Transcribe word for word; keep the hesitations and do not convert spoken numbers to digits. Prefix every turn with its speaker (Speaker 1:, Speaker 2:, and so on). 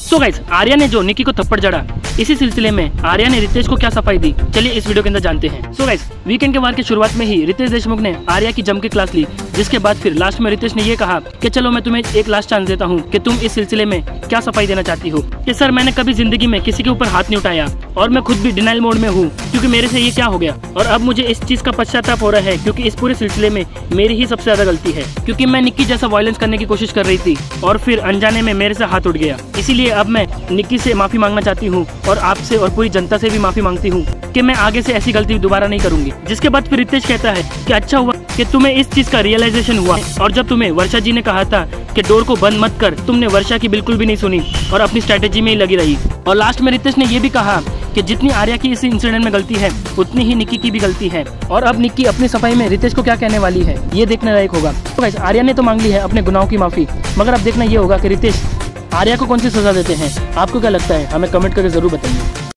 Speaker 1: So guys, Arya ने जो निक्की को थप्पड़ जड़ा, इसी सिलसिले में आर्या ने रितेश को क्या सफाई दी, चलिए इस वीडियो के अंदर जानते हैं। सो गाइस, वीकेंड के वार की शुरुआत में ही रितेश देशमुख ने आर्या की जम के क्लास ली, जिसके बाद फिर लास्ट में रितेश ने ये कहा कि चलो मैं तुम्हें एक लास्ट चांस देता हूँ कि तुम इस सिलसिले में क्या सफाई देना चाहती हो। कि सर, मैंने कभी जिंदगी में किसी के ऊपर हाथ नहीं उठाया और मैं खुद भी डिनाइल मोड में हूँ क्योंकि मेरे से ये क्या हो गया, और अब मुझे इस चीज का पश्चाताप हो रहा है क्योंकि इस पूरे सिलसिले में मेरी ही सबसे ज्यादा गलती है, क्योंकि मैं निक्की जैसा वायलेंस करने की कोशिश कर रही थी और फिर अनजाने में मेरे से हाथ उठ गया। इसीलिए अब मैं निक्की से माफी मांगना चाहती हूँ और आपसे और पूरी जनता से भी माफी मांगती हूँ कि मैं आगे से ऐसी गलती दोबारा नहीं करूंगी। जिसके बाद फिर रितेश कहता है कि अच्छा हुआ कि तुम्हें इस चीज का रियलाइजेशन हुआ, और जब तुम्हें वर्षा जी ने कहा था कि डोर को बंद मत कर, तुमने वर्षा की बिल्कुल भी नहीं सुनी और अपनी स्ट्रेटेजी में ही लगी रही। और लास्ट में रितेश ने यह भी कहा कि जितनी आर्या की इस इंसिडेंट में गलती है उतनी ही निक्की की भी गलती है, और अब निक्की अपनी सफाई में रितेश को क्या कहने वाली है ये देखने लायक होगा। तो गाइस, आर्या ने तो मांग ली है अपने गुनाहों की माफी, मगर अब देखना ये होगा कि रितेश आर्या को कौन सी सजा देते हैं। आपको क्या लगता है, हमें कमेंट करके जरूर बताइए।